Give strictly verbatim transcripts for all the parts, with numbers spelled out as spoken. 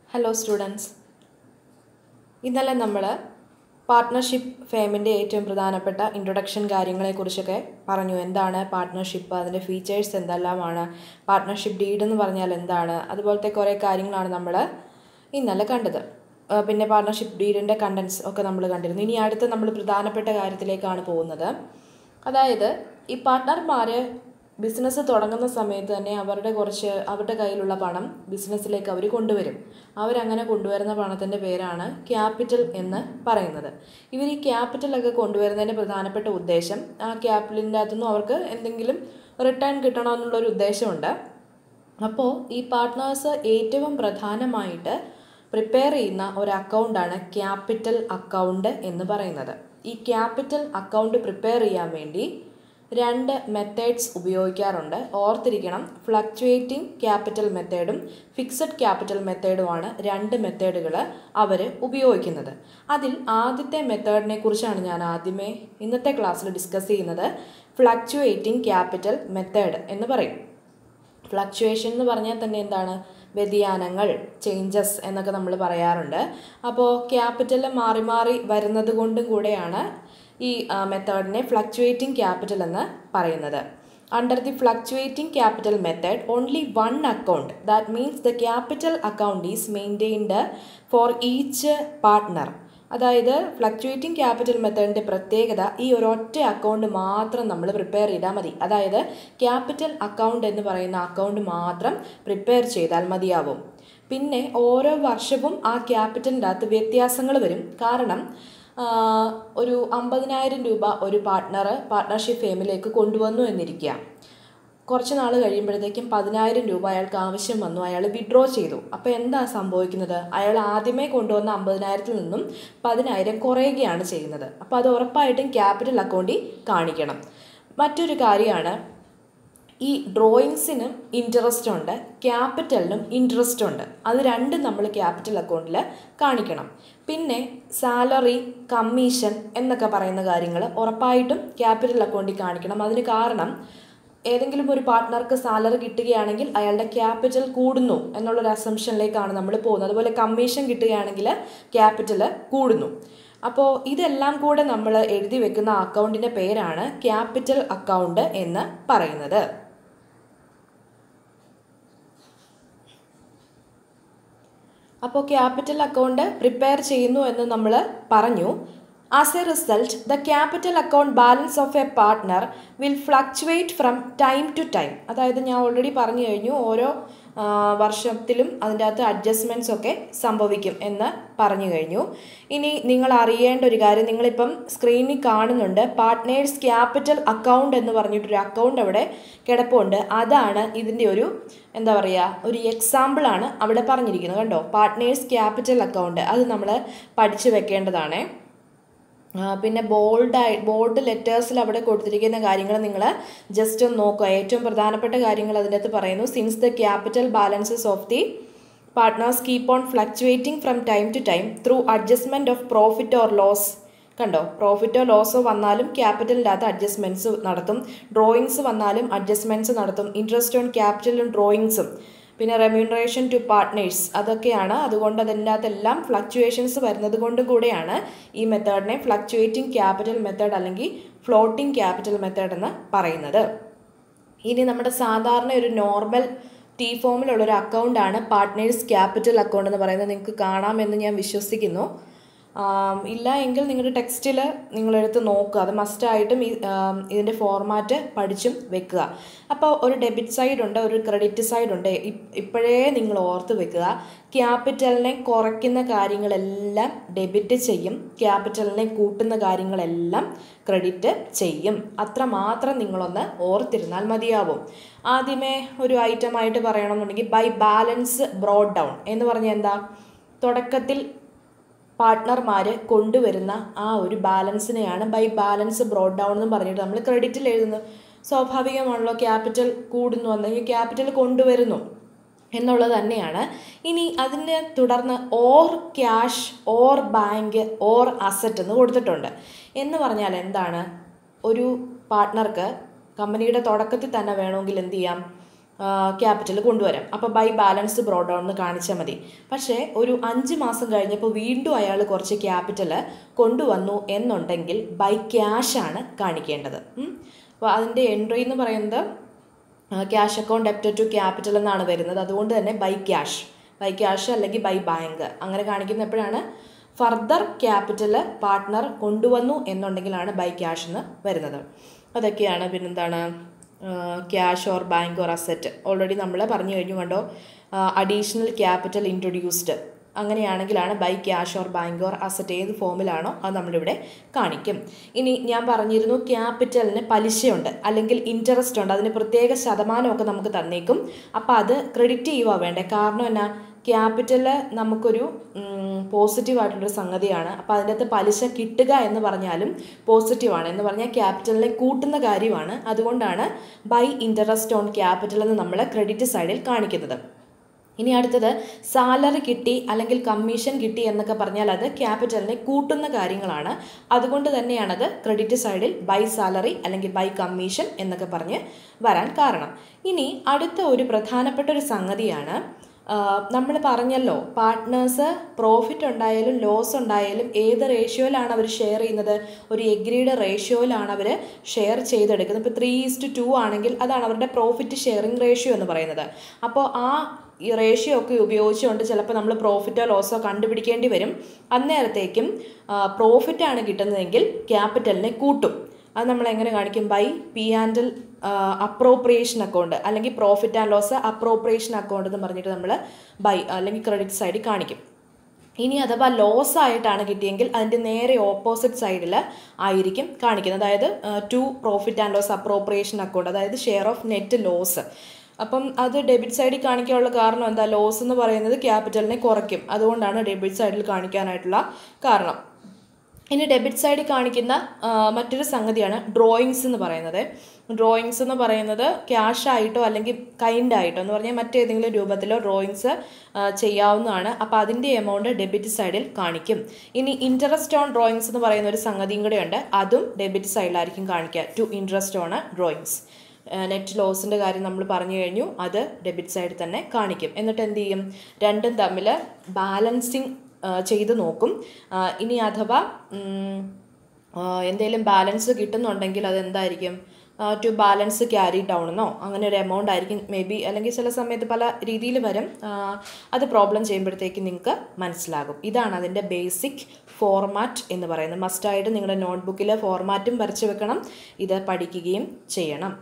Hello students, ഇന്നലെ നമ്മൾ partnership ഫേമിൻ്റെ ഏറ്റവും പ്രധാനപ്പെട്ട ഇൻട്രൊഡക്ഷൻ കാര്യങ്ങളെക്കുറിച്ചൊക്കെ പറഞ്ഞു. എന്താണ് പാർട്ട്ണർഷിപ്പ്, അതിൻ്റെ ഫീച്ചേഴ്സ് എന്തെല്ലാമാണ്, പാർട്ട്ണർഷിപ്പ് ഡീഡ് എന്ന് പറഞ്ഞാൽ എന്താണ്, അതുപോലത്തെ കുറേ കാര്യങ്ങളാണ് നമ്മൾ ഇന്നലെ കണ്ടത്. പിന്നെ പാർട്ട്ണർഷിപ്പ് ഡീഡിൻ്റെ കണ്ടൻസ് ഒക്കെ നമ്മൾ കണ്ടിരുന്നു. ഇനി അടുത്ത നമ്മൾ പ്രധാനപ്പെട്ട കാര്യത്തിലേക്കാണ് പോകുന്നത്. അതായത് ഈ പാർട്ട്ണർമാർ ബിസിനസ് തുടങ്ങുന്ന സമയത്ത് തന്നെ അവരുടെ കുറച്ച് അവരുടെ കയ്യിലുള്ള പണം ബിസിനസ്സിലേക്ക് അവർ കൊണ്ടുവരും. അവരങ്ങനെ കൊണ്ടുവരുന്ന പണത്തിൻ്റെ പേരാണ് ക്യാപിറ്റൽ എന്ന് പറയുന്നത്. ഇവർ ഈ ക്യാപിറ്റലൊക്കെ കൊണ്ടുവരുന്നതിൻ്റെ പ്രധാനപ്പെട്ട ഉദ്ദേശം ആ ക്യാപിറ്റലിൻ്റെ അകത്തുനിന്നും അവർക്ക് എന്തെങ്കിലും റിട്ടേൺ കിട്ടണമെന്നുള്ളൊരു ഉദ്ദേശമുണ്ട്. അപ്പോൾ ഈ പാർട്ട്നേഴ്സ് ഏറ്റവും പ്രധാനമായിട്ട് പ്രിപ്പയർ ചെയ്യുന്ന ഒരു അക്കൗണ്ടാണ് ക്യാപിറ്റൽ അക്കൗണ്ട് എന്ന് പറയുന്നത്. ഈ ക്യാപിറ്റൽ അക്കൗണ്ട് പ്രിപ്പയർ ചെയ്യാൻ വേണ്ടി രണ്ട് മെത്തേഡ്സ് ഉപയോഗിക്കാറുണ്ട്. ഓർത്തിരിക്കണം, ഫ്ലക്ച്വേറ്റിംഗ് ക്യാപിറ്റൽ മെത്തേഡും ഫിക്സഡ് ക്യാപിറ്റൽ മെത്തേഡുമാണ് രണ്ട് മെത്തേഡുകൾ അവർ ഉപയോഗിക്കുന്നത്. അതിൽ ആദ്യത്തെ മെത്തേഡിനെ കുറിച്ചാണ് ഞാൻ ആദ്യമേ ഇന്നത്തെ ക്ലാസ്സിൽ ഡിസ്കസ് ചെയ്യുന്നത്. ഫ്ലക്ച്വേറ്റിംഗ് ക്യാപിറ്റൽ മെത്തേഡ് എന്ന് പറയും. ഫ്ലക്ച്വേഷൻ എന്ന് പറഞ്ഞാൽ തന്നെ എന്താണ്, വ്യതിയാനങ്ങൾ, ചേഞ്ചസ് എന്നൊക്കെ നമ്മൾ പറയാറുണ്ട്. അപ്പോൾ ക്യാപിറ്റൽ മാറി മാറി വരുന്നത് കൊണ്ടും കൂടെയാണ് ഈ മെത്തേഡിനെ ഫ്ലക്ച്വേറ്റിംഗ് ക്യാപിറ്റൽ എന്ന് പറയുന്നത്. Under the fluctuating capital method only one account, that means the capital account is maintained for each partner. അതായത് ഫ്ലക്ച്വേറ്റിംഗ് ക്യാപിറ്റൽ മെത്തേഡിൻ്റെ പ്രത്യേകത ഈ ഒരൊറ്റ അക്കൗണ്ട് മാത്രം നമ്മൾ പ്രിപ്പയർ ചെയ്താൽ മതി. അതായത് ക്യാപിറ്റൽ അക്കൗണ്ട് എന്ന് പറയുന്ന അക്കൗണ്ട് മാത്രം പ്രിപ്പയർ ചെയ്താൽ മതിയാവും. പിന്നെ ഓരോ വർഷവും ആ ക്യാപിറ്റലിൻ്റെ അകത്ത് വ്യത്യാസങ്ങൾ വരും. കാരണം ഒരു അമ്പതിനായിരം രൂപ ഒരു പാർട്ട്ണർ പാർട്ട്ണർഷിപ്പ് ഫേമിലേക്ക് കൊണ്ടുവന്നു എന്നിരിക്കുക. കുറച്ച് നാൾ കഴിയുമ്പോഴത്തേക്കും പതിനായിരം രൂപ അയാൾക്ക് ആവശ്യം വന്നു, അയാൾ വിഡ്രോ ചെയ്തു. അപ്പോൾ എന്താ സംഭവിക്കുന്നത്, അയാൾ ആദ്യമേ കൊണ്ടുവന്ന അമ്പതിനായിരത്തിൽ നിന്നും പതിനായിരം കുറയുകയാണ് ചെയ്യുന്നത്. അപ്പോൾ അത് ഉറപ്പായിട്ടും ക്യാപിറ്റൽ അക്കൗണ്ടിൽ കാണിക്കണം. മറ്റൊരു കാര്യമാണ്, ഈ ഡ്രോയിങ്സിനും ഇൻട്രസ്റ്റ് ഉണ്ട്, ക്യാപിറ്റലിനും ഇൻട്രസ്റ്റ് ഉണ്ട്. അത് രണ്ടും നമ്മൾ ക്യാപിറ്റൽ അക്കൗണ്ടിൽ കാണിക്കണം. പിന്നെ സാലറി, കമ്മീഷൻ എന്നൊക്കെ പറയുന്ന കാര്യങ്ങൾ ഉറപ്പായിട്ടും ക്യാപിറ്റൽ അക്കൗണ്ടിൽ കാണിക്കണം. അതിന് കാരണം ഏതെങ്കിലും ഒരു പാർട്ട്ണർക്ക് സാലറി കിട്ടുകയാണെങ്കിൽ അയാളുടെ ക്യാപിറ്റൽ കൂടുന്നു എന്നുള്ളൊരു അസംഷനിലേക്കാണ് നമ്മൾ പോകുന്നത്. അതുപോലെ കമ്മീഷൻ കിട്ടുകയാണെങ്കിൽ ക്യാപിറ്റൽ കൂടുന്നു. അപ്പോൾ ഇതെല്ലാം കൂടെ നമ്മൾ എഴുതി വെക്കുന്ന അക്കൗണ്ടിൻ്റെ പേരാണ് ക്യാപിറ്റൽ അക്കൗണ്ട് എന്ന് പറയുന്നത്. അപ്പോൾ ക്യാപിറ്റൽ അക്കൗണ്ട് പ്രിപ്പയർ ചെയ്യുന്നു എന്ന് നമ്മൾ പറഞ്ഞു. As a result the capital account balance of a partner will fluctuate from time to time. അതായത് ഞാൻ ഓൾറെഡി പറഞ്ഞു കഴിഞ്ഞു, ഓരോ വർഷത്തിലും അതിൻ്റെ അകത്ത് അഡ്ജസ്റ്റ്മെൻറ്റ്സ് ഒക്കെ സംഭവിക്കും എന്ന് പറഞ്ഞു കഴിഞ്ഞു. ഇനി നിങ്ങൾ അറിയേണ്ട ഒരു കാര്യം, നിങ്ങളിപ്പം സ്ക്രീനിൽ കാണുന്നുണ്ട് പാർട്ട്നേഴ്സ് ക്യാപിറ്റൽ അക്കൗണ്ട് എന്ന് പറഞ്ഞിട്ടൊരു അക്കൗണ്ട് അവിടെ കിടപ്പുണ്ട്. അതാണ് ഇതിൻ്റെ ഒരു എന്താ പറയുക, ഒരു എക്സാമ്പിളാണ് അവിടെ പറഞ്ഞിരിക്കുന്നത്. കണ്ടോ, പാർട്ട്നേഴ്സ് ക്യാപിറ്റൽ അക്കൗണ്ട്, അത് നമ്മൾ പഠിച്ചു വെക്കേണ്ടതാണ്. പിന്നെ ബോൾഡായി ബോൾഡ് ലെറ്റേഴ്സിൽ അവിടെ കൊടുത്തിരിക്കുന്ന കാര്യങ്ങൾ നിങ്ങൾ ജസ്റ്റ് ഒന്ന് നോക്കുക. ഏറ്റവും പ്രധാനപ്പെട്ട കാര്യങ്ങൾ അതിൻ്റെ അകത്ത് പറയുന്നു. Since the capital balances of the partners keep on fluctuating from time to time through adjustment of profit or loss. കണ്ടോ, പ്രോഫിറ്റോ ലോസോ വന്നാലും ക്യാപിറ്റലിൻ്റെ അകത്ത് അഡ്ജസ്റ്റ്മെൻറ്റ്സ് നടത്തും. ഡ്രോയിങ്സ് വന്നാലും അഡ്ജസ്റ്റ്മെൻറ്റ്സ് നടത്തും. ഇൻട്രസ്റ്റ് ഓൺ ക്യാപിറ്റലും ഡ്രോയിങ്സും, പിന്നെ റെമ്യൂണറേഷൻ ടു പാർട്ട്നേഴ്സ്, അതൊക്കെയാണ്. അതുകൊണ്ട് അതിൻ്റെ അകത്തെല്ലാം ഫ്ലക്ച്വേഷൻസ് വരുന്നത് കൊണ്ട് കൂടെയാണ് ഈ മെത്തേഡിനെ ഫ്ലക്ച്വേറ്റിംഗ് ക്യാപിറ്റൽ മെത്തേഡ് അല്ലെങ്കിൽ ഫ്ലോട്ടിംഗ് ക്യാപിറ്റൽ മെത്തേഡ് എന്ന് പറയുന്നത്. ഇനി നമ്മുടെ സാധാരണ ഒരു നോർമൽ ടി ഫോമിലുള്ളൊരു അക്കൗണ്ടാണ് പാർട്ട്നേഴ്സ് ക്യാപിറ്റൽ അക്കൗണ്ട് എന്ന് പറയുന്നത്. നിങ്ങൾക്ക് കാണാമെന്ന് ഞാൻ വിശ്വസിക്കുന്നു. ഇല്ല എങ്കിൽ നിങ്ങളുടെ ടെക്സ്റ്റിൽ നിങ്ങളെടുത്ത് നോക്കുക. അത് മസ്റ്റായിട്ടും ഈ ഇതിൻ്റെ ഫോർമാറ്റ് പഠിച്ചും വെക്കുക. അപ്പോൾ ഒരു ഡെബിറ്റ് സൈഡ് ഉണ്ട്, ഒരു ക്രെഡിറ്റ് സൈഡ് ഉണ്ട്. ഇപ്പോഴേ നിങ്ങൾ ഓർത്ത് വെക്കുക, ക്യാപിറ്റലിനെ കുറയ്ക്കുന്ന കാര്യങ്ങളെല്ലാം ഡെബിറ്റ് ചെയ്യും, ക്യാപിറ്റലിനെ കൂട്ടുന്ന കാര്യങ്ങളെല്ലാം ക്രെഡിറ്റ് ചെയ്യും. അത്ര മാത്രം നിങ്ങളൊന്ന് ഓർത്തിരുന്നാൽ മതിയാവും. ആദ്യമേ ഒരു ഐറ്റമായിട്ട് പറയണമെന്നുണ്ടെങ്കിൽ ബൈ ബാലൻസ് ബ്രോഡ് ഡൗൺ എന്ന് പറഞ്ഞാൽ എന്താ, തുടക്കത്തിൽ പാർട്ട്ണർമാർ കൊണ്ടുവരുന്ന ആ ഒരു ബാലൻസിനെയാണ് ബൈ ബാലൻസ് ബ്രോഡ് ഡൗൺ എന്ന് പറഞ്ഞിട്ട് നമ്മൾ ക്രെഡിറ്റിൽ എഴുതുന്നത്. സ്വാഭാവികമാണല്ലോ, ക്യാപിറ്റൽ കൂടുന്നു അല്ലെങ്കിൽ ക്യാപിറ്റൽ കൊണ്ടുവരുന്നു എന്നുള്ളത് തന്നെയാണ്. ഇനി അതിനെ തുടർന്ന് or cash, or bank, or asset എന്ന് കൊടുത്തിട്ടുണ്ട്. എന്ന് പറഞ്ഞാൽ എന്താണ്, ഒരു പാർട്ട്ണർക്ക് കമ്പനിയുടെ തുടക്കത്തിൽ തന്നെ വേണമെങ്കിൽ എന്ത് ചെയ്യാം, ക്യാപിറ്റൽ കൊണ്ടുവരാം. അപ്പോൾ ബൈ ബാലൻസ് ബ്രോഡ് ഡൗൺ എന്ന് കാണിച്ചാൽ മതി. പക്ഷേ ഒരു അഞ്ച് മാസം കഴിഞ്ഞപ്പോൾ വീണ്ടും അയാൾ കുറച്ച് ക്യാപിറ്റൽ കൊണ്ടുവന്നു എന്നുണ്ടെങ്കിൽ ബൈ ക്യാഷാണ് കാണിക്കേണ്ടത്. അപ്പോൾ അതിൻ്റെ എൻട്രി എന്ന് പറയുന്നത് cash account debit to capital എന്നാണ് വരുന്നത്. അതുകൊണ്ട് തന്നെ ബൈ ക്യാഷ് ബൈ ക്യാഷ് അല്ലെങ്കിൽ ബൈ ബാങ്ക് അങ്ങനെ കാണിക്കുന്ന എപ്പോഴാണ് ഫർദർ ക്യാപിറ്റൽ പാർട്ട്ണർ കൊണ്ടുവന്നു എന്നുണ്ടെങ്കിലാണ് ബൈ ക്യാഷ് എന്ന് വരുന്നത്. അതൊക്കെയാണ്. പിന്നെന്താണ് cash or bank or asset already നമ്മൾ പറഞ്ഞു കഴിഞ്ഞു കണ്ടോ. അഡീഷണൽ ക്യാപിറ്റൽ ഇൻട്രൊഡ്യൂസ്ഡ് അങ്ങനെയാണെങ്കിലാണ് by cash or bank or asset ഏത് ഫോമിലാണോ അത് നമ്മളിവിടെ കാണിക്കും. ഇനി ഞാൻ പറഞ്ഞിരുന്നു ക്യാപിറ്റലിന് പലിശയുണ്ട് അല്ലെങ്കിൽ ഇൻട്രസ്റ്റ് ഉണ്ട്, അതിന് പ്രത്യേക ശതമാനമൊക്കെ നമുക്ക് തന്നേക്കും. അപ്പോൾ അത് ക്രെഡിറ്റ് ചെയ്യുക വേണ്ടേ. കാരണം എന്നാ ക്യാപിറ്റൽ നമുക്കൊരു പോസിറ്റീവായിട്ടുള്ളൊരു സംഗതിയാണ്. അപ്പോൾ അതിൻ്റെ അകത്ത് പലിശ കിട്ടുക എന്ന് പറഞ്ഞാലും പോസിറ്റീവാണ്. എന്ന് പറഞ്ഞാൽ ക്യാപിറ്റലിനെ കൂട്ടുന്ന കാര്യമാണ്. അതുകൊണ്ടാണ് ബൈ ഇൻട്രസ്റ്റ് ഓൺ ക്യാപിറ്റൽ എന്ന് നമ്മൾ ക്രെഡിറ്റ് സൈഡിൽ കാണിക്കുന്നത്. ഇനി അടുത്തത് സാലറി കിട്ടി അല്ലെങ്കിൽ കമ്മീഷൻ കിട്ടി എന്നൊക്കെ പറഞ്ഞാൽ അത് ക്യാപിറ്റലിനെ കൂട്ടുന്ന കാര്യങ്ങളാണ്. അതുകൊണ്ട് തന്നെയാണത് ക്രെഡിറ്റ് സൈഡിൽ ബൈ സാലറി അല്ലെങ്കിൽ ബൈ കമ്മീഷൻ എന്നൊക്കെ പറഞ്ഞ് വരാൻ കാരണം. ഇനി അടുത്ത ഒരു പ്രധാനപ്പെട്ട ഒരു സംഗതിയാണ്, നമ്മൾ പറഞ്ഞല്ലോ പാർട്ട്നേഴ്സ് പ്രോഫിറ്റ് ഉണ്ടായാലും ലോസ് ഉണ്ടായാലും ഏത് റേഷ്യോയിലാണ് അവർ ഷെയർ ചെയ്യുന്നത്, ഒരു എഗ്രീഡ് റേഷ്യോയിലാണ് അവർ ഷെയർ ചെയ്തെടുക്കുന്നത്. ഇപ്പോൾ ത്രീ ഈസ്റ്റ് ടു ആണെങ്കിൽ അതാണ് അവരുടെ പ്രോഫിറ്റ് ഷെയറിംഗ് റേഷ്യോ എന്ന് പറയുന്നത്. അപ്പോൾ ആ ഈ റേഷ്യോ ഒക്കെ ഉപയോഗിച്ചുകൊണ്ട് ചിലപ്പോൾ നമ്മൾ പ്രോഫിറ്റോ ലോസോ കണ്ടുപിടിക്കേണ്ടി വരും. അന്നേരത്തേക്കും പ്രോഫിറ്റാണ് കിട്ടുന്നതെങ്കിൽ ക്യാപിറ്റലിനെ കൂട്ടും. അത് നമ്മൾ എങ്ങനെ കാണിക്കും? By P and L appropriation account അല്ലെങ്കിൽ profit and loss appropriation account എന്ന് പറഞ്ഞിട്ട് നമ്മൾ ബൈ അല്ലെങ്കിൽ ക്രെഡിറ്റ് സൈഡിൽ കാണിക്കും. ഇനി അഥവാ ലോസ് ആയിട്ടാണ് കിട്ടിയെങ്കിൽ അതിൻ്റെ നേരെ ഓപ്പോസിറ്റ് സൈഡിൽ ആയിരിക്കും കാണിക്കുന്നത്. അതായത് to profit and loss appropriation account, അതായത് ഷെയർ ഓഫ് നെറ്റ് ലോസ്. അപ്പം അത് ഡെബിറ്റ് സൈഡിൽ കാണിക്കാനുള്ള കാരണം എന്താ? ലോസ് എന്ന് പറയുന്നത് ക്യാപിറ്റലിനെ കുറയ്ക്കും. അതുകൊണ്ടാണ് ഡെബിറ്റ് സൈഡിൽ കാണിക്കാനായിട്ടുള്ള കാരണം. ഇനി ഡെബിറ്റ് സൈഡിൽ കാണിക്കുന്ന മറ്റൊരു സംഗതിയാണ് ഡ്രോയിങ്സ് എന്ന് പറയുന്നത്. ഡ്രോയിങ്സ് എന്ന് പറയുന്നത് ക്യാഷ് ആയിട്ടോ അല്ലെങ്കിൽ കൈൻഡ് ആയിട്ടോ എന്ന് പറഞ്ഞാൽ മറ്റേതെങ്കിലും രൂപത്തിലോ ഡ്രോയിങ്സ് ചെയ്യാവുന്നതാണ്. അപ്പോൾ അതിൻ്റെ എമൗണ്ട് ഡെബിറ്റ് സൈഡിൽ കാണിക്കും. ഇനി ഇൻട്രസ്റ്റ് ഓൺ ഡ്രോയിങ്സ് എന്ന് പറയുന്ന ഒരു സംഗതിയും കൂടെയുണ്ട്. അതും ഡെബിറ്റ് സൈഡിലായിരിക്കും കാണിക്കുക. To interest on drawings. Net ലോസിൻ്റെ കാര്യം നമ്മൾ പറഞ്ഞു കഴിഞ്ഞു, അത് ഡെബിറ്റ് സൈഡിൽ തന്നെ കാണിക്കും. എന്നിട്ട് എന്ത് ചെയ്യും? രണ്ടും തമ്മിൽ ബാലൻസിങ് ചെയ്ത് നോക്കും. ഇനി അഥവാ എന്തെങ്കിലും ബാലൻസ് കിട്ടുന്നുണ്ടെങ്കിൽ അതെന്തായിരിക്കും? ടു ബാലൻസ് ക്യാരി ഡൗൺ എന്നോ അങ്ങനെ ഒരു എമൗണ്ട് ആയിരിക്കും മേ ബി, അല്ലെങ്കിൽ ചില സമയത്ത് പല രീതിയിൽ വരും. അത് പ്രോബ്ലം ചെയ്യുമ്പോഴത്തേക്ക് നിങ്ങൾക്ക് മനസ്സിലാകും. ഇതാണ് അതിൻ്റെ ബേസിക് ഫോർമാറ്റ് എന്ന് പറയുന്നത്. മസ്റ്റായിട്ട് നിങ്ങളുടെ നോട്ട്ബുക്കിൽ ഫോർമാറ്റും വരച്ച് വെക്കണം. ഇത് പഠിക്കുകയും ചെയ്യണം.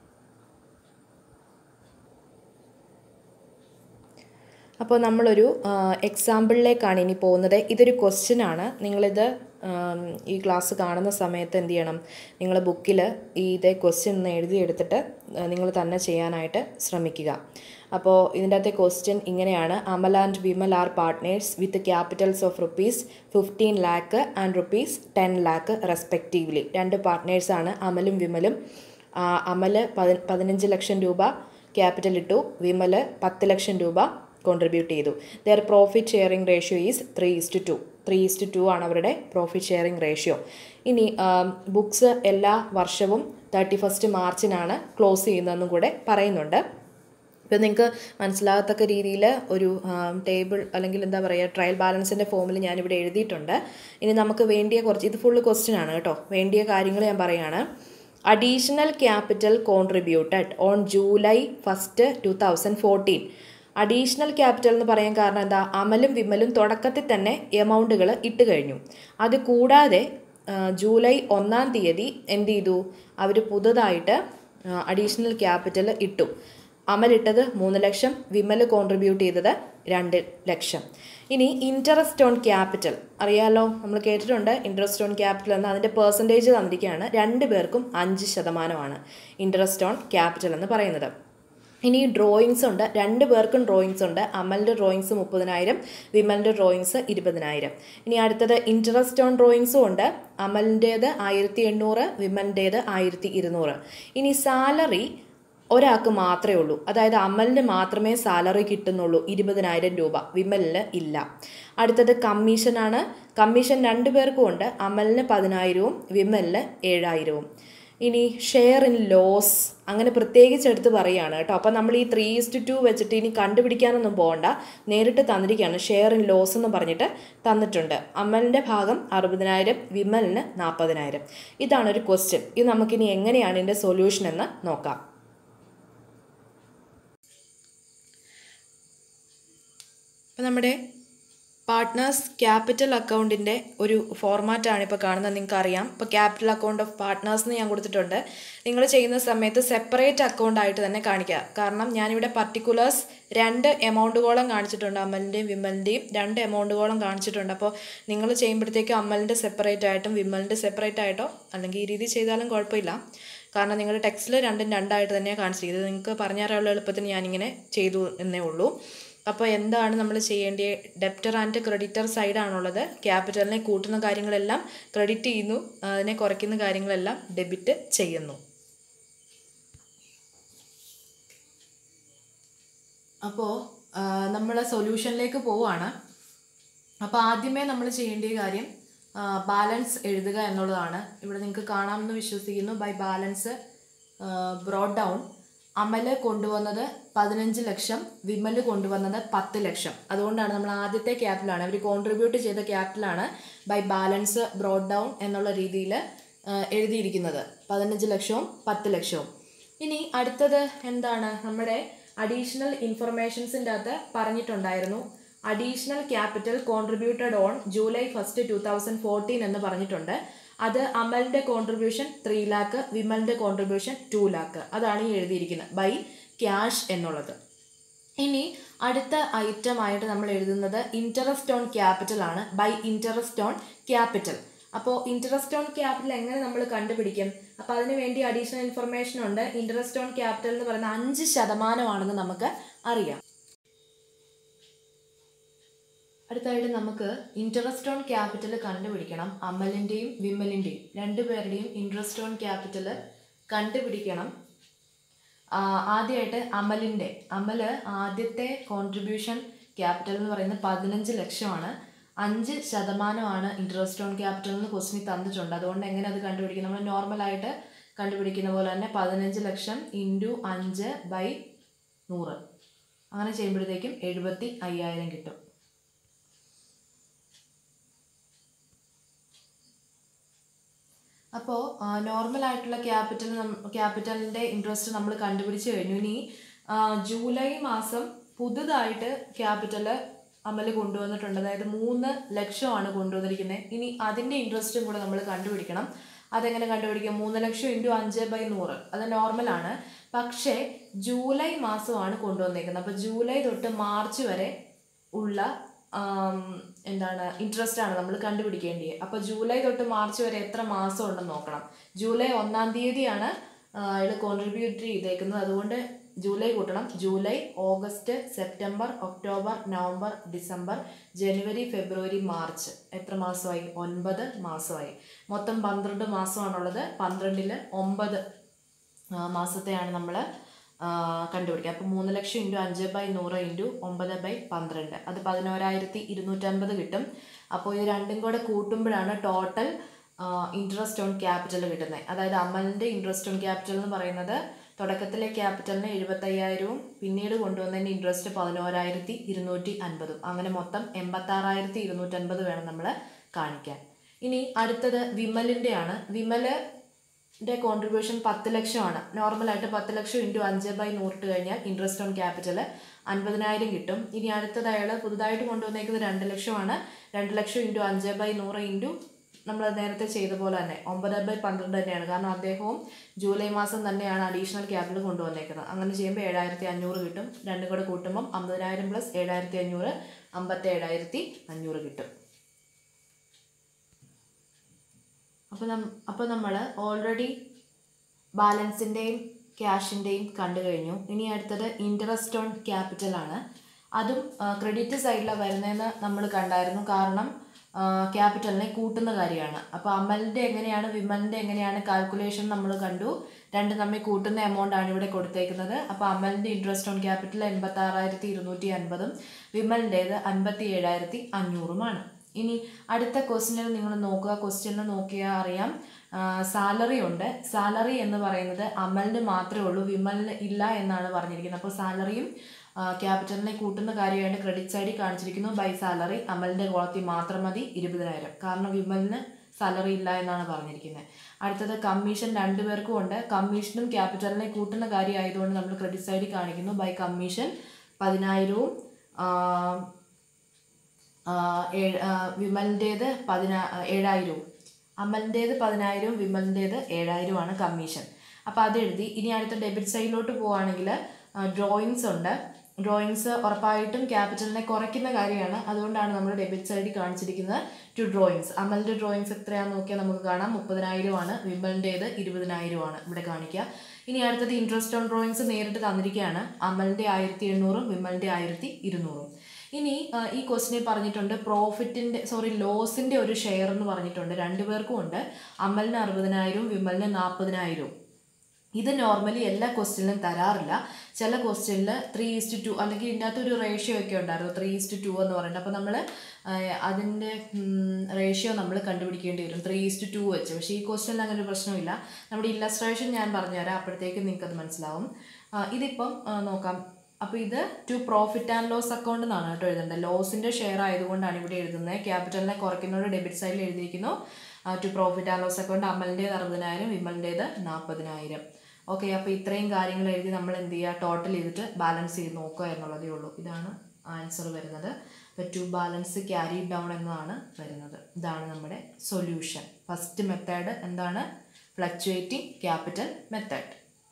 അപ്പോൾ നമ്മളൊരു എക്സാമ്പിളിലേക്കാണ് ഇനി പോകുന്നത്. ഇതൊരു ക്വസ്റ്റ്യൻ ആണ്. നിങ്ങളിത് ഈ ക്ലാസ് കാണുന്ന സമയത്ത് എന്ത് ചെയ്യണം? നിങ്ങൾ ബുക്കിൽ ഈ ഇതേ ക്വസ്റ്റ്യൻ ഒന്ന് എഴുതിയെടുത്തിട്ട് നിങ്ങൾ തന്നെ ചെയ്യാനായിട്ട് ശ്രമിക്കുക. അപ്പോൾ ഇതിൻ്റെ അകത്തെ ക്വസ്റ്റ്യൻ ഇങ്ങനെയാണ്: Amal and Vimal are partners with capitals of rupees fifteen lakh and rupees ten lakh respectively. രണ്ട് പാർട്ട്നേഴ്സാണ് അമലും വിമലും. അമൽ പതി പതിനഞ്ച് ലക്ഷം രൂപ ക്യാപിറ്റൽ ഇട്ടു, വിമൽ പത്ത് ലക്ഷം രൂപ കോൺട്രിബ്യൂട്ട് ചെയ്തു. Their profit sharing ratio is three is to two. Three is to two ആണ് അവരുടെ പ്രോഫിറ്റ് ഷെയറിംഗ് റേഷ്യോ. ഇനി ബുക്സ് എല്ലാ വർഷവും തേർട്ടി ഫസ്റ്റ് മാർച്ചിനാണ് ക്ലോസ് ചെയ്യുന്നതെന്നും കൂടെ പറയുന്നുണ്ട്. ഇപ്പോൾ നിങ്ങൾക്ക് മനസ്സിലാകത്തക്ക രീതിയിൽ ഒരു ടേബിൾ അല്ലെങ്കിൽ എന്താ പറയുക ട്രയൽ ബാലൻസിൻ്റെ ഫോമിൽ ഞാനിവിടെ എഴുതിയിട്ടുണ്ട്. ഇനി നമുക്ക് വേണ്ടിയ കുറച്ച്, ഇത് ഫുള്ള് ക്വസ്റ്റ്യൻ ആണ് കേട്ടോ, വേണ്ടിയ കാര്യങ്ങൾ ഞാൻ പറയുകയാണ്. Additional capital contributed on July first two thousand fourteen. Additional capital എന്ന് പറയാൻ കാരണം എന്താ? അമലും വിമലും തുടക്കത്തിൽ തന്നെ എമൗണ്ടുകൾ ഇട്ട് കഴിഞ്ഞു. അത് കൂടാതെ ജൂലൈ ഒന്നാം തീയതി എന്ത് ചെയ്തു? അവർ പുതുതായിട്ട് അഡീഷണൽ ക്യാപിറ്റൽ ഇട്ടു. അമൽ ഇട്ടത് മൂന്ന് ലക്ഷം, വിമൽ കോൺട്രിബ്യൂട്ട് ചെയ്തത് രണ്ട് ലക്ഷം. ഇനി ഇൻട്രസ്റ്റ് ഓൺ ക്യാപിറ്റൽ അറിയാമല്ലോ, നമ്മൾ കേട്ടിട്ടുണ്ട് ഇൻട്രസ്റ്റ് ഓൺ ക്യാപിറ്റൽ എന്ന്. അതിൻ്റെ പെർസെൻറ്റേജ് തന്നിരിക്കുകയാണ്. രണ്ട് പേർക്കും അഞ്ച് ശതമാനമാണ് ഇൻട്രസ്റ്റ് ഓൺ ക്യാപിറ്റൽ എന്ന് പറയുന്നത്. ഇനി ഡ്രോയിങ്സ് ഉണ്ട്, രണ്ട് പേർക്കും ഡ്രോയിങ്സ് ഉണ്ട്. അമലിൻ്റെ ഡ്രോയിങ്സ് മുപ്പതിനായിരം, വിമലിൻ്റെ ഡ്രോയിങ്സ് ഇരുപതിനായിരം. ഇനി അടുത്തത് ഇൻട്രസ്റ്റ് ഓൺ ഡ്രോയിങ്സും ഉണ്ട്. അമലിൻ്റേത് ആയിരത്തി എണ്ണൂറ്, വിമലിൻ്റേത് ആയിരത്തി ഇരുന്നൂറ്. ഇനി സാലറി ഒരാൾക്ക് മാത്രമേ ഉള്ളൂ, അതായത് അമലിന് മാത്രമേ സാലറി കിട്ടുന്നുള്ളൂ, ഇരുപതിനായിരം രൂപ, വിമലിന് ഇല്ല. അടുത്തത് കമ്മീഷനാണ്. കമ്മീഷൻ രണ്ട് പേർക്കും ഉണ്ട്. അമലിന് പതിനായിരവും വിമലിന് ഏഴായിരവും. ഇനി ഷെയർ ഇൻ ലോസ് അങ്ങനെ പ്രത്യേകിച്ച് എടുത്ത് പറയുകയാണ് കേട്ടോ. അപ്പം നമ്മൾ ഈ ത്രീ ഈസ്റ്റ് ടു വെച്ചിട്ട് ഇനി കണ്ടുപിടിക്കാനൊന്നും പോകണ്ട, നേരിട്ട് തന്നിരിക്കുകയാണ്. ഷെയർ ഇൻ ലോസ് എന്ന് പറഞ്ഞിട്ട് തന്നിട്ടുണ്ട്. അമലിൻ്റെ ഭാഗം അറുപതിനായിരം, വിമലിന് നാൽപ്പതിനായിരം. ഇതാണ് ഒരു ക്വസ്റ്റ്യൻ. ഇത് നമുക്കിനി എങ്ങനെയാണ് ഇതിൻ്റെ സൊല്യൂഷൻ എന്ന് നോക്കാം. അപ്പം നമ്മുടെ പാർട്ട്നേഴ്സ് ക്യാപിറ്റൽ അക്കൗണ്ടിൻ്റെ ഒരു ഫോർമാറ്റാണ് ഇപ്പോൾ കാണുന്നത്. നിങ്ങൾക്ക് അറിയാം. ഇപ്പോൾ ക്യാപിറ്റൽ അക്കൗണ്ട് ഓഫ് പാർട്ട്നേഴ്സ് എന്ന് ഞാൻ കൊടുത്തിട്ടുണ്ട്. നിങ്ങൾ ചെയ്യുന്ന സമയത്ത് സെപ്പറേറ്റ് അക്കൗണ്ട് ആയിട്ട് തന്നെ കാണിക്കുക. കാരണം ഞാനിവിടെ പർട്ടിക്കുലേഴ്സ് രണ്ട് എമൗണ്ടുകളോളം കാണിച്ചിട്ടുണ്ട്. അമലിൻ്റെയും വിമലിൻ്റെയും രണ്ട് എമൗണ്ടുകളോളം കാണിച്ചിട്ടുണ്ട്. അപ്പോൾ നിങ്ങൾ ചെയ്യുമ്പോഴത്തേക്കും അമലിൻ്റെ സെപ്പറേറ്റ് ആയിട്ടും വിമലിൻ്റെ സെപ്പറേറ്റ് ആയിട്ടോ അല്ലെങ്കിൽ ഈ രീതി ചെയ്താലും കുഴപ്പമില്ല. കാരണം നിങ്ങളുടെ ടെക്സ്റ്റിൽ രണ്ടും രണ്ടായിട്ട് തന്നെയാണ് കാണിച്ചിരിക്കുന്നത്. ഇത് നിങ്ങൾക്ക് പറഞ്ഞുതരാനുള്ള എളുപ്പത്തിന് ഞാനിങ്ങനെ ചെയ്തു എന്നേ ഉള്ളൂ. അപ്പോൾ എന്താണ് നമ്മൾ ചെയ്യേണ്ടത്? ഡെപ്റ്റർ ആൻഡ് ക്രെഡിറ്റർ സൈഡാണുള്ളത്. ക്യാപിറ്റലിനെ കൂട്ടുന്ന കാര്യങ്ങളെല്ലാം ക്രെഡിറ്റ് ചെയ്യുന്നു, അതിനെ കുറയ്ക്കുന്ന കാര്യങ്ങളെല്ലാം ഡെബിറ്റ് ചെയ്യുന്നു. അപ്പോൾ നമ്മൾ സൊല്യൂഷനിലേക്ക് പോവുകയാണ്. അപ്പോൾ ആദ്യമേ നമ്മൾ ചെയ്യേണ്ട കാര്യം ബാലൻസ് എഴുതുക എന്നുള്ളതാണ്. ഇവിടെ നിങ്ങൾക്ക് കാണാമെന്ന് വിശ്വസിക്കുന്നു. By balance brought down Amal കൊണ്ടുവന്നത് പതിനഞ്ച് ലക്ഷം, വിമല് കൊണ്ടുവന്നത് പത്ത് ലക്ഷം. അതുകൊണ്ടാണ് നമ്മൾ ആദ്യത്തെ ക്യാപിറ്റലാണ്, അവർ കോൺട്രിബ്യൂട്ട് ചെയ്ത ക്യാപിറ്റലാണ് ബൈ ബാലൻസ് ബ്രോഡ് ഡൗൺ എന്നുള്ള രീതിയിൽ എഴുതിയിരിക്കുന്നത്. പതിനഞ്ച് ലക്ഷവും പത്ത് ലക്ഷവും. ഇനി അടുത്തത് എന്താണ്? നമ്മുടെ അഡീഷണൽ ഇൻഫർമേഷൻസിൻ്റെ അകത്ത് പറഞ്ഞിട്ടുണ്ടായിരുന്നു. Additional capital contributed on July first two thousand fourteen എന്ന് പറഞ്ഞിട്ടുണ്ട്. അത് അമലിൻ്റെ കോൺട്രിബ്യൂഷൻ ത്രീ ലാക്ക്, വിമലിൻ്റെ കോൺട്രിബ്യൂഷൻ ടു ലാക്ക്. അതാണ് ഈ എഴുതിയിരിക്കുന്നത് ബൈ ക്യാഷ് എന്നുള്ളത്. ഇനി അടുത്ത ഐറ്റം ആയിട്ട് നമ്മൾ എഴുതുന്നത് ഇൻട്രസ്റ്റ് ഓൺ ക്യാപിറ്റൽ ആണ്. By interest on capital. അപ്പോൾ ഇൻട്രസ്റ്റ് ഓൺ ക്യാപിറ്റൽ എങ്ങനെ നമ്മൾ കണ്ടുപിടിക്കും? അപ്പോൾ അതിന് വേണ്ടി അഡീഷണൽ ഇൻഫർമേഷൻ ഉണ്ട്. ഇൻട്രസ്റ്റ് ഓൺ ക്യാപിറ്റൽ എന്ന് പറയുന്നത് അഞ്ച് ശതമാനമാണെന്ന് നമുക്ക് അറിയാം. അടുത്തായിട്ട് നമുക്ക് ഇൻട്രസ്റ്റ് ഓൺ ക്യാപിറ്റൽ കണ്ടുപിടിക്കണം. അമലിൻ്റെയും വിമലിൻ്റെയും രണ്ടുപേരുടെയും ഇൻട്രസ്റ്റ് ഓൺ ക്യാപിറ്റൽ കണ്ടുപിടിക്കണം. ആദ്യമായിട്ട് അമലിൻ്റെ അമല് ആദ്യത്തെ കോൺട്രിബ്യൂഷൻ ക്യാപിറ്റൽ എന്ന് പറയുന്നത് പതിനഞ്ച് ലക്ഷമാണ്. അഞ്ച് ശതമാനമാണ് ഇൻട്രസ്റ്റ് ഓൺ ക്യാപിറ്റൽ എന്ന് ക്വസ്റ്റ്യൻ തന്നിട്ടുണ്ട്. അതുകൊണ്ട് എങ്ങനെ അത് കണ്ടുപിടിക്കും? നമ്മൾ നോർമലായിട്ട് കണ്ടുപിടിക്കുന്ന പോലെ തന്നെ പതിനഞ്ച് ലക്ഷം ഇൻറ്റു അഞ്ച് ബൈ നൂറ് അങ്ങനെ ചെയ്യുമ്പോഴത്തേക്കും എഴുപത്തി അയ്യായിരം കിട്ടും. അപ്പോൾ നോർമലായിട്ടുള്ള ക്യാപിറ്റൽ ക്യാപിറ്റലിൻ്റെ ഇൻട്രസ്റ്റ് നമ്മൾ കണ്ടുപിടിച്ച് കഴിഞ്ഞു. ഇനി ജൂലൈ മാസം പുതുതായിട്ട് ക്യാപിറ്റൽ അമൽ കൊണ്ടുവന്നിട്ടുണ്ട്. അതായത് മൂന്ന് ലക്ഷമാണ് കൊണ്ടുവന്നിരിക്കുന്നത്. ഇനി അതിൻ്റെ ഇൻട്രസ്റ്റും കൂടെ നമ്മൾ കണ്ടുപിടിക്കണം. അതെങ്ങനെ കണ്ടുപിടിക്കാം? മൂന്ന് ലക്ഷം ഇൻറ്റു അഞ്ച് ബൈ നൂറ് അത് നോർമലാണ്. പക്ഷേ ജൂലൈ മാസമാണ് കൊണ്ടുവന്നേക്കുന്നത്. അപ്പോൾ ജൂലൈ തൊട്ട് മാർച്ച് വരെ ഉള്ള എന്താണ് ഇൻട്രസ്റ്റ് ആണ് നമ്മൾ കണ്ടുപിടിക്കേണ്ടത്. അപ്പോൾ ജൂലൈ തൊട്ട് മാർച്ച് വരെ എത്ര മാസം ഉണ്ടെന്ന് നോക്കണം. ജൂലൈ ഒന്നാം തീയതിയാണ് അയാൾ കോൺട്രിബ്യൂട്ട് ചെയ്തേക്കുന്നത്. അതുകൊണ്ട് ജൂലൈ കൂട്ടണം. July, August, September, October, November, December, ജനുവരി, ഫെബ്രുവരി, മാർച്ച്. എത്ര മാസമായി? ഒൻപത് മാസമായി. മൊത്തം പന്ത്രണ്ട് മാസമാണുള്ളത്. പന്ത്രണ്ടിൽ ഒമ്പത് മാസത്തെയാണ് നമ്മൾ കണ്ടുപിടിക്കുക. അപ്പോൾ മൂന്ന് ലക്ഷം ഇൻറ്റു അഞ്ച് ബൈ നൂറ് ഇൻറ്റു ഒമ്പത് ബൈ പന്ത്രണ്ട് അത് പതിനോരായിരത്തി ഇരുന്നൂറ്റമ്പത് കിട്ടും. അപ്പോൾ ഇത് രണ്ടും കൂടെ കൂട്ടുമ്പോഴാണ് ടോട്ടൽ ഇൻട്രസ്റ്റ് ഓൺ ക്യാപിറ്റൽ കിട്ടുന്നത്. അതായത് അമലിൻ്റെ ഇൻട്രസ്റ്റ് ഓൺ ക്യാപിറ്റൽ എന്ന് പറയുന്നത് തുടക്കത്തിലെ ക്യാപിറ്റലിന് എഴുപത്തയ്യായിരവും പിന്നീട് കൊണ്ടുവന്നതിൻ്റെ ഇൻട്രസ്റ്റ് പതിനോരായിരത്തി ഇരുന്നൂറ്റി അൻപതും അങ്ങനെ മൊത്തം എൺപത്താറായിരത്തി ഇരുന്നൂറ്റൻപത് വേണം നമ്മൾ കാണിക്കാൻ. ഇനി അടുത്തത് വിമലിൻ്റെ ആണ്. വിമല് ൻ്റെ കോൺട്രിബ്യൂഷൻ പത്ത് ലക്ഷമാണ്. നോർമലായിട്ട് പത്ത് ലക്ഷം ഇൻറ്റു അഞ്ച് ബൈ നൂറിട്ട് കഴിഞ്ഞാൽ ഇൻട്രസ്റ്റ് ഓൺ ക്യാപിറ്റൽ അൻപതിനായിരം കിട്ടും. ഇനി അടുത്തത് അയാൾ പുതുതായിട്ട് കൊണ്ടുവന്നേക്കുന്നത് രണ്ട് ലക്ഷമാണ്. രണ്ട് ലക്ഷം ഇൻറ്റു അഞ്ച് ബൈ നൂറ് ഇൻറ്റു നമ്മൾ നേരത്തെ ചെയ്ത പോലെ തന്നെ ഒമ്പത് ബൈ പന്ത്രണ്ട് തന്നെയാണ്. കാരണം അദ്ദേഹവും ജൂലൈ മാസം തന്നെയാണ് അഡീഷണൽ ക്യാപിറ്റൽ കൊണ്ടുവന്നേക്കുന്നത്. അങ്ങനെ ചെയ്യുമ്പോൾ ഏഴായിരത്തി അഞ്ഞൂറ് കിട്ടും. രണ്ടും കൂടെ കൂട്ടുമ്പം അമ്പതിനായിരം പ്ലസ് ഏഴായിരത്തി അഞ്ഞൂറ് അമ്പത്തി ഏഴായിരത്തി അഞ്ഞൂറ് കിട്ടും. അപ്പോൾ നം അപ്പോൾ നമ്മൾ ഓൾറെഡി ബാലൻസിൻ്റെയും ക്യാഷിൻ്റെയും കണ്ടു കഴിഞ്ഞു. ഇനി അടുത്തത് ഇൻട്രസ്റ്റ് ഓൺ ക്യാപിറ്റലാണ്. അതും ക്രെഡിറ്റ് സൈഡിലാണ് വരുന്നതെന്ന് നമ്മൾ കണ്ടായിരുന്നു. കാരണം ക്യാപിറ്റലിനെ കൂട്ടുന്ന കാര്യമാണ്. അപ്പോൾ അമലിൻ്റെ എങ്ങനെയാണ് വിമലിൻ്റെ എങ്ങനെയാണ് കാൽക്കുലേഷൻ നമ്മൾ കണ്ടു. രണ്ടും തമ്മിൽ കൂട്ടുന്ന എമൗണ്ടാണ് ഇവിടെ കൊടുത്തേക്കുന്നത്. അപ്പോൾ അമലിൻ്റെ ഇൻട്രസ്റ്റ് ഓൺ ക്യാപിറ്റൽ എൺപത്താറായിരത്തി ഇരുന്നൂറ്റി അൻപതും വിമലിൻ്റേത് അൻപത്തി ഏഴായിരത്തി അഞ്ഞൂറുമാണ്. ഇനി അടുത്ത ക്വസ്റ്റ്യനിൽ നിങ്ങൾ നോക്കുക. ക്വസ്റ്റ്യനിൽ നോക്കിയാൽ അറിയാം സാലറി ഉണ്ട്. സാലറി എന്ന് പറയുന്നത് അമലിന് മാത്രമേ ഉള്ളൂ, വിമലിന് ഇല്ല എന്നാണ് പറഞ്ഞിരിക്കുന്നത്. അപ്പോൾ സാലറിയും ക്യാപിറ്റലിനെ കൂട്ടുന്ന കാര്യമായിട്ട് ക്രെഡിറ്റ് സൈഡിൽ കാണിച്ചിരിക്കുന്നു ബൈ സാലറി. അമലിൻ്റെ കോളത്തിൽ മാത്രം മതി ഇരുപതിനായിരം, കാരണം വിമലിന് സാലറി ഇല്ല എന്നാണ് പറഞ്ഞിരിക്കുന്നത്. അടുത്തത് കമ്മീഷൻ രണ്ടുപേർക്കും ഉണ്ട്. കമ്മീഷനും ക്യാപിറ്റലിനെ കൂട്ടുന്ന കാര്യം ആയതുകൊണ്ട് നമ്മൾ ക്രെഡിറ്റ് സൈഡിൽ കാണിക്കുന്നു ബൈ കമ്മീഷൻ പതിനായിരവും വിമലിൻ്റേത് പതിനാ ഏഴായിരവും അമലിൻ്റേത് പതിനായിരവും വിമലിൻ്റേത് ഏഴായിരവുമാണ് കമ്മീഷൻ. അപ്പോൾ അത് എഴുതി. ഇനി അടുത്ത ഡെബിറ്റ് സൈഡിലോട്ട് പോവുകയാണെങ്കിൽ ഡ്രോയിങ്സ് ഉണ്ട്. ഡ്രോയിങ്സ് ഉറപ്പായിട്ടും ക്യാപിറ്റലിനെ കുറയ്ക്കുന്ന കാര്യമാണ്, അതുകൊണ്ടാണ് നമ്മൾ ഡെബിറ്റ് സൈഡിൽ കാണിച്ചിരിക്കുന്നത് ടു ഡ്രോയിങ്സ്. അമലിൻ്റെ ഡ്രോയിങ്സ് എത്രയാണെന്ന് നോക്കിയാൽ നമുക്ക് കാണാം മുപ്പതിനായിരമാണ്, വിമലിൻ്റേത് ഇരുപതിനായിരമാണ് ഇവിടെ കാണിക്കുക. ഇനി അടുത്തത് ഇൻട്രസ്റ്റ് ഓൺ ഡ്രോയിങ്സ് നേരിട്ട് തന്നിരിക്കുകയാണ്. അമലിൻ്റെ ആയിരത്തി എണ്ണൂറും വിമലിൻ്റെ ആയിരത്തി ഇരുന്നൂറും. ഇനി ഈ ക്വസ്റ്റിനെ പറഞ്ഞിട്ടുണ്ട് പ്രോഫിറ്റിൻ്റെ സോറി ലോസിൻ്റെ ഒരു ഷെയർ എന്ന് പറഞ്ഞിട്ടുണ്ട്. രണ്ടുപേർക്കും ഉണ്ട്. അമലിന് അറുപതിനായിരവും വിമലിന് നാൽപ്പതിനായിരവും. ഇത് നോർമലി എല്ലാ ക്വസ്റ്റ്യനിലും തരാറില്ല. ചില ക്വസ്റ്റ്യനിൽ ത്രീ ഈസ്റ്റ് ടു അല്ലെങ്കിൽ ഇതിനകത്ത് ഒരു റേഷ്യോ ഒക്കെ ഉണ്ടായിരുന്നു, ത്രീ ഈസ്റ്റ് ടു എന്ന് പറയുന്നത്. അപ്പോൾ നമ്മൾ അതിൻ്റെ റേഷ്യോ നമ്മൾ കണ്ടുപിടിക്കേണ്ടി വരും ത്രീ ഈസ്റ്റ് ടു വെച്ച്. പക്ഷേ ഈ ക്വസ്റ്റ്യനിൽ അങ്ങനെ ഒരു പ്രശ്നമില്ല. നമ്മുടെ ഇല്ലസ്ട്രേഷൻ ഞാൻ പറഞ്ഞുതരാം, അപ്പോഴത്തേക്കും നിങ്ങൾക്കത് മനസ്സിലാവും. ഇതിപ്പം നോക്കാം. അപ്പോൾ ഇത് to profit and loss account എന്നാണ് കേട്ടോ എഴുതേണ്ടത്. ലോസിൻ്റെ ഷെയർ ആയതുകൊണ്ടാണ് ഇവിടെ എഴുതുന്നത്. ക്യാപിറ്റലിനെ കുറയ്ക്കുന്നതോട് ഡെബിറ്റ് സൈഡിൽ എഴുതിയിരിക്കുന്നു to profit and loss account. അമലിൻ്റേത് അറുപതിനായിരം, വിമലിൻ്റേത് നാൽപ്പതിനായിരം. ഓക്കെ, അപ്പോൾ ഇത്രയും കാര്യങ്ങൾ എഴുതി നമ്മൾ എന്ത് ചെയ്യുക, ടോട്ടൽ ചെയ്തിട്ട് ബാലൻസ് ചെയ്ത് നോക്കുക എന്നുള്ളതേ ഉള്ളൂ. ഇതാണ് ആൻസർ വരുന്നത്. അപ്പോൾ ടു ബാലൻസ് ക്യാരി ഡൗൺ എന്നതാണ് വരുന്നത്. ഇതാണ് നമ്മുടെ സൊല്യൂഷൻ. ഫസ്റ്റ് മെത്തേഡ് എന്താണ്? Fluctuating capital method.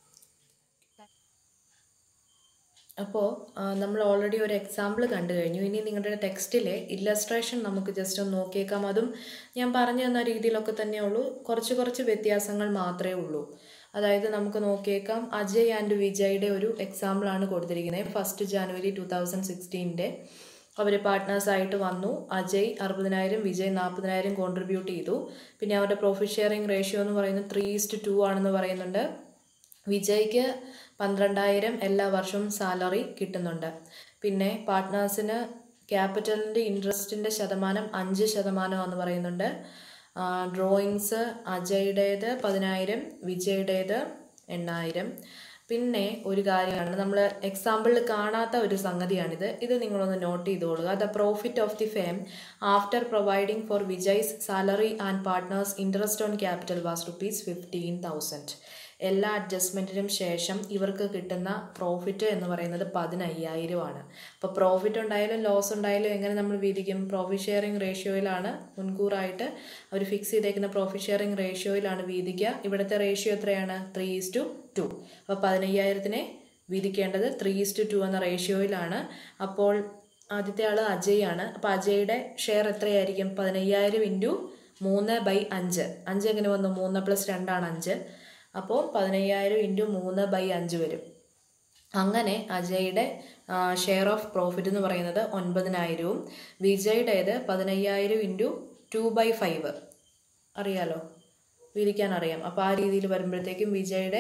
അപ്പോൾ നമ്മൾ ഓൾറെഡി ഒരു എക്സാമ്പിൾ കണ്ടു കഴിഞ്ഞു. ഇനി നിങ്ങളുടെ ടെക്സ്റ്റിലെ ഇല്ലസ്ട്രേഷൻ നമുക്ക് ജസ്റ്റ് ഒന്ന് നോക്കിയേക്കാം. അതും ഞാൻ പറഞ്ഞു തന്ന രീതിയിലൊക്കെ തന്നെ ഉള്ളൂ, കുറച്ച് കുറച്ച് വ്യത്യാസങ്ങൾ മാത്രമേ ഉള്ളൂ. അതായത് നമുക്ക് നോക്കിയേക്കാം. അജയ് ആൻഡ് വിജയുടെ ഒരു എക്സാമ്പിളാണ് കൊടുത്തിരിക്കുന്നത്. ഫസ്റ്റ് ജാനുവരി ടു തൗസൻഡ് സിക്സ്റ്റീൻ്റെ അവർ പാർട്ട്നേഴ്സായിട്ട് വന്നു. അജയ് അറുപതിനായിരം, വിജയ് നാൽപ്പതിനായിരം കോൺട്രിബ്യൂട്ട് ചെയ്തു. പിന്നെ അവരുടെ പ്രോഫിറ്റ് ഷെയറിംഗ് റേഷ്യോ എന്ന് പറയുന്നത് ത്രീ ഈസ്റ്റ് ടു ആണെന്ന് പറയുന്നുണ്ട്. വിജയ്ക്ക് പന്ത്രണ്ടായിരം എല്ലാ വർഷവും സാലറി കിട്ടുന്നുണ്ട്. പിന്നെ പാർട്ട്നേഴ്സിന് ക്യാപിറ്റലിൻ്റെ ഇൻട്രസ്റ്റിൻ്റെ ശതമാനം അഞ്ച് ശതമാനമാണെന്ന് പറയുന്നുണ്ട്. ഡ്രോയിങ്സ് അജയുടേത് പതിനായിരം, വിജയുടേത് എണ്ണായിരം. പിന്നെ ഒരു കാര്യമാണ്, നമ്മൾ എക്സാമ്പിളിൽ കാണാത്ത ഒരു സംഗതിയാണിത്. ഇത് നിങ്ങളൊന്ന് നോട്ട് ചെയ്തോളുക. The profit of the firm after providing for Vijay's salary and partners interest on capital was rupees fifteen thousand. എല്ലാ അഡ്ജസ്റ്റ്മെൻറ്റിനും ശേഷം ഇവർക്ക് കിട്ടുന്ന പ്രോഫിറ്റ് എന്ന് പറയുന്നത് പതിനയ്യായിരമാണ്. അപ്പോൾ പ്രോഫിറ്റ് ഉണ്ടായാലും ലോസ് ഉണ്ടായാലും എങ്ങനെ നമ്മൾ വീതിക്കും? പ്രോഫിറ്റ് ഷെയറിംഗ് റേഷ്യോയിലാണ് മുൻകൂറായിട്ട് അവർ ഫിക്സ് ചെയ്തേക്കുന്ന പ്രോഫിറ്റ് ഷെയറിംഗ് റേഷ്യോയിലാണ് വീതിക്കുക. ഇവിടുത്തെ റേഷ്യോ എത്രയാണ്? Three is to two. അപ്പോൾ പതിനയ്യായിരത്തിനെ വീതിക്കേണ്ടത് ത്രീ ഈസ് ടു ടു എന്ന റേഷ്യോയിലാണ്. അപ്പോൾ ആദ്യത്തെ ആൾ അജയ് ആണ്. അപ്പോൾ അജയുടെ ഷെയർ എത്രയായിരിക്കും? പതിനയ്യായിരം ഇൻറ്റു മൂന്ന് ബൈ അഞ്ച്. അഞ്ച് എങ്ങനെ വന്നു? മൂന്ന് പ്ലസ് രണ്ടാണ് അഞ്ച്. അപ്പോൾ പതിനയ്യായിരം ഇൻറ്റു മൂന്ന് ബൈ അഞ്ച് വരും. അങ്ങനെ അജയുടെ ഷെയർ ഓഫ് പ്രോഫിറ്റ് എന്ന് പറയുന്നത് ഒൻപതിനായിരവും വിജയുടേത് പതിനയ്യായിരം ഇൻറ്റു ടു ബൈ ഫൈവ് അറിയാലോ, വിരിക്കാൻ അറിയാം. അപ്പോൾ ആ രീതിയിൽ വരുമ്പോഴത്തേക്കും വിജയുടെ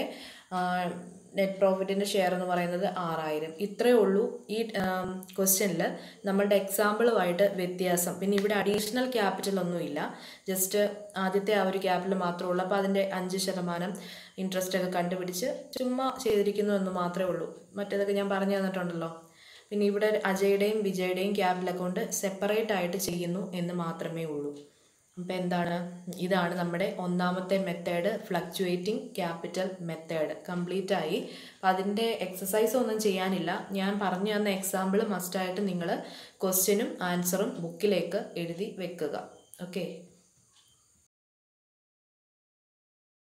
നെറ്റ് പ്രോഫിറ്റിൻ്റെ ഷെയർ എന്ന് പറയുന്നത് ആറായിരം. ഇത്രയേ ഉള്ളൂ ഈ ക്വസ്റ്റ്യനിൽ നമ്മളുടെ എക്സാമ്പിളുമായിട്ട് വ്യത്യാസം. പിന്നെ ഇവിടെ അഡീഷണൽ ക്യാപിറ്റൽ ഒന്നുമില്ല, ജസ്റ്റ് ആദ്യത്തെ ആ ഒരു ക്യാപിറ്റൽ മാത്രമേ ഉള്ളൂ. അപ്പോൾ അതിൻ്റെ അഞ്ച് ശതമാനം ഇൻട്രസ്റ്റ് ഒക്കെ കണ്ടുപിടിച്ച് ചുമ്മാ ചെയ്തിരിക്കുന്നു എന്ന് മാത്രമേ ഉള്ളൂ. മറ്റേതൊക്കെ ഞാൻ പറഞ്ഞു തന്നിട്ടുണ്ടല്ലോ. പിന്നെ ഇവിടെ അജയുടെയും വിജയുടെയും ക്യാപിറ്റൽ അക്കൗണ്ട് സെപ്പറേറ്റ് ആയിട്ട് ചെയ്യുന്നു എന്ന് മാത്രമേ ഉള്ളൂ. അപ്പോൾ എന്താണ്? ഇതാണ് നമ്മുടെ ഒന്നാമത്തെ method, fluctuating capital method complete ആയി. അപ്പോൾ അതിൻ്റെ എക്സസൈസ് ഒന്നും ചെയ്യാനില്ല. ഞാൻ പറഞ്ഞു തന്ന എക്സാമ്പിൾ മസ്റ്റായിട്ട് നിങ്ങൾ ക്വസ്റ്റ്യനും ആൻസറും ബുക്കിലേക്ക് എഴുതി വെക്കുക. ഓക്കെ.